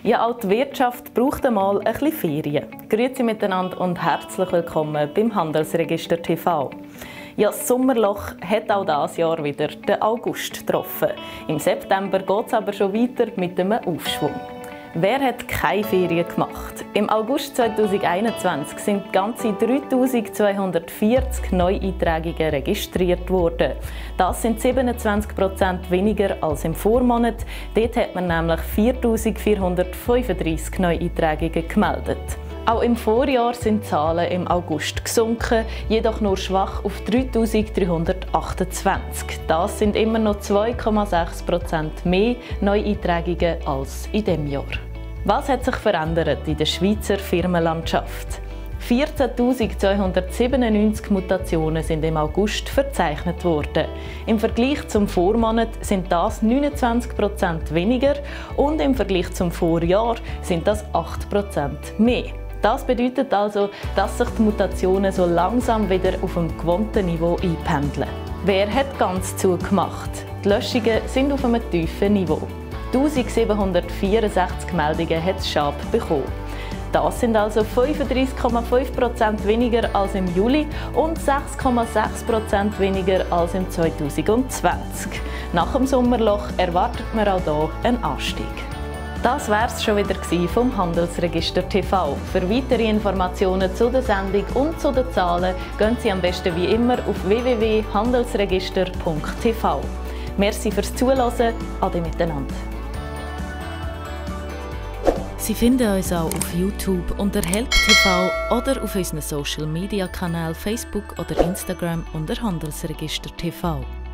Ja, auch die Wirtschaft braucht einmal ein bisschen Ferien. Grüezi miteinander und herzlich willkommen beim Handelsregister TV. Ja, das Sommerloch hat auch dieses Jahr wieder den August getroffen. Im September geht es aber schon weiter mit einem Aufschwung. Wer hat keine Ferien gemacht? Im August 2021 sind ganze 3240 Neueintragungen registriert worden. Das sind 27% weniger als im Vormonat. Dort hat man nämlich 4435 Neueintragungen gemeldet. Auch im Vorjahr sind die Zahlen im August gesunken, jedoch nur schwach auf 3328. Das sind immer noch 2,6% mehr Neueintragungen als in diesem Jahr. Was hat sich verändert in der Schweizer Firmenlandschaft? 14.297 Mutationen sind im August verzeichnet worden. Im Vergleich zum Vormonat sind das 29% weniger und im Vergleich zum Vorjahr sind das 8% mehr. Das bedeutet also, dass sich die Mutationen so langsam wieder auf dem gewohnten Niveau einpendeln. Wer hat ganz zugemacht? Die Löschungen sind auf einem tiefen Niveau. 1764 Meldungen hat das Schab bekommen. Das sind also 35,5% weniger als im Juli und 6,6% weniger als im 2020. Nach dem Sommerloch erwartet man auch hier einen Anstieg. Das war es schon wieder vom Handelsregister TV. Für weitere Informationen zu der Sendung und zu den Zahlen gehen Sie am besten wie immer auf www.handelsregister.tv. Merci fürs Zuhören. Ade miteinander. Sie finden uns auch auf YouTube unter Help TV oder auf unseren Social Media Kanälen Facebook oder Instagram unter Handelsregister TV.